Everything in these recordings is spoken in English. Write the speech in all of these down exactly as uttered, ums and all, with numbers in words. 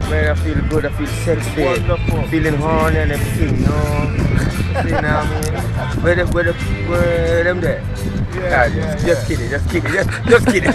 Man, I feel good, I feel sexy. Wonderful. Feeling horny and everything, you know. See, you know what I mean? Where, the, where, the, where them there? Yeah, Nah, yeah, just, yeah. just kidding, just kidding, just, just kidding.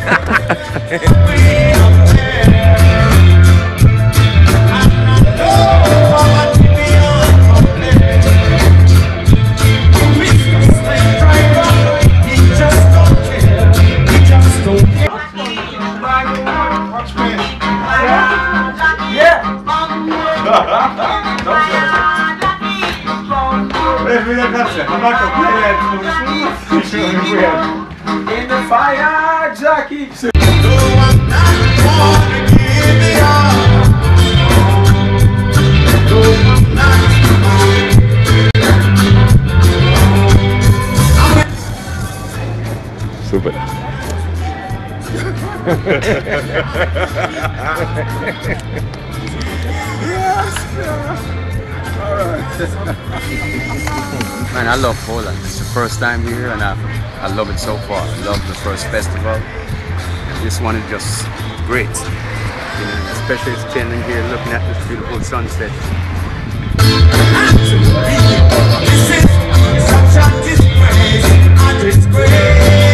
In the fire, Jackie. Super. Man, I love Poland. It's the first time here and I, I love it so far. I love the first festival. And this one is just great. You know, especially standing here looking at this beautiful sunset. This is such a disgrace, a disgrace.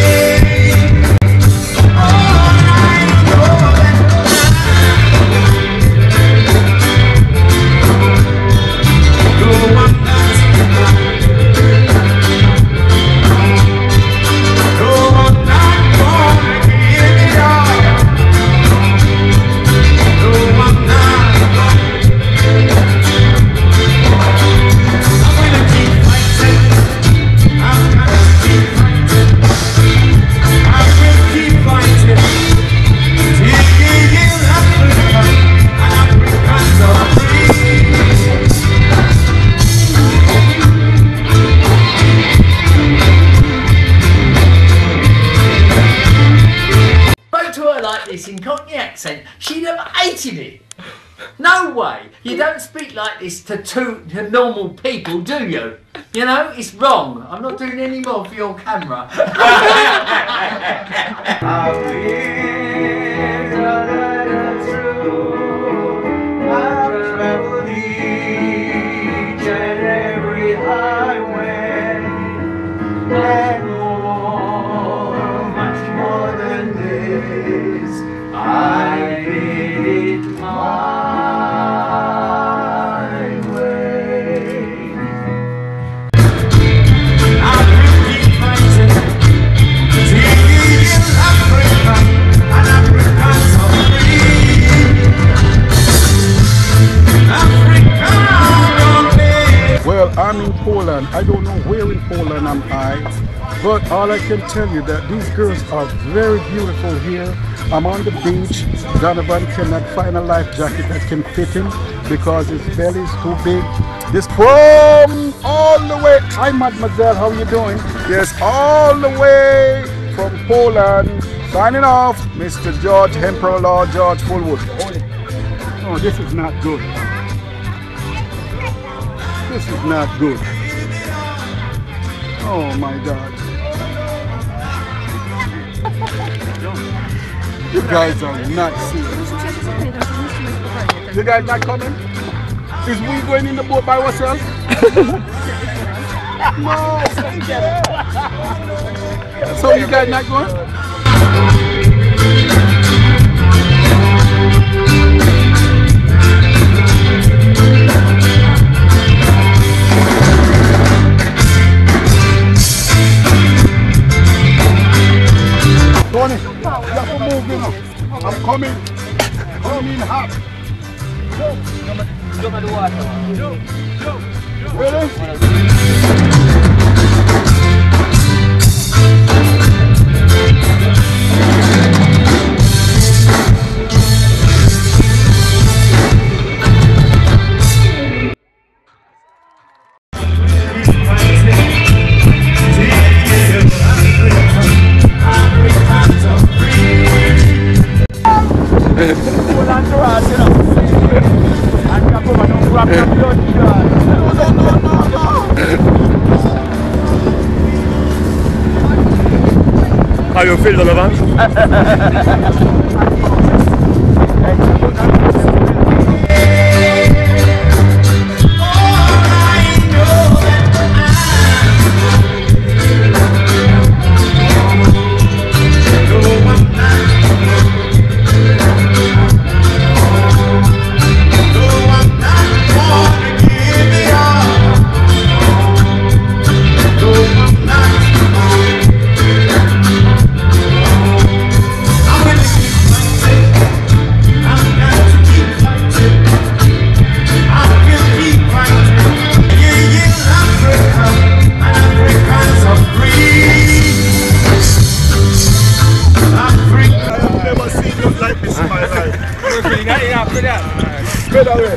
In Cockney accent, she'd have hated it. No way. You don't speak like this to two to normal people, do you? You know, it's wrong. I'm not doing any more for your camera. I've been running through, I've traveled each and every highway, and more, much more than this. I did it my way. I will keep fighting till Africa and Africans are free. Africa, well, I'm in Poland. I don't know where in Poland am I, but all I can tell you that these girls are very beautiful here. I'm on the beach. Donovan cannot find a life jacket that can fit him because his belly is too big. This from all the way. Hi, mademoiselle, how are you doing? Yes, all the way from Poland. Signing off, Mister George Emperor Lord George Fullwood. Oh, this is not good. This is not good. Oh my God. You guys are not serious. You guys not coming? Is we going in the boat by ourselves? No. So you guys not going? Tony, you have to move, you know. I'm coming. Coming hot. Jump in the water. Jump, jump, jump. Really? How you feel, Donovan? pedal it.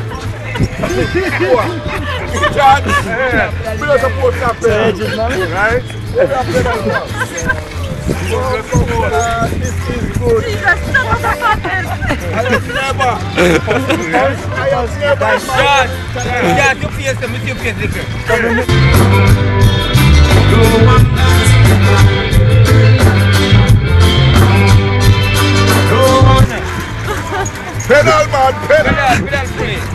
John, yeah. We don't support that pedal. Right? That pedal well. Oh, come on. Uh, this is good. I have never. I have never. John, John, your face, with your face, little. Pedal, man, pedal. Pedal, pedal, please.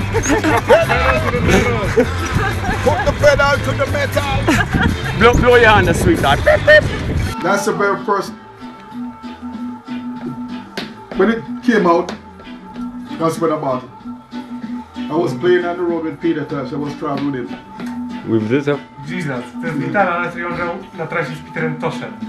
Put the pedal to the metal. Blow, blow your hand, the sweetheart. That's the very first. When it came out, that's when I bought it. I was playing on the road with Peter Tosh. I was traveling with him. With this up? Jesus, to jest gitara, na której on grał na trasie z Peterem Toshem.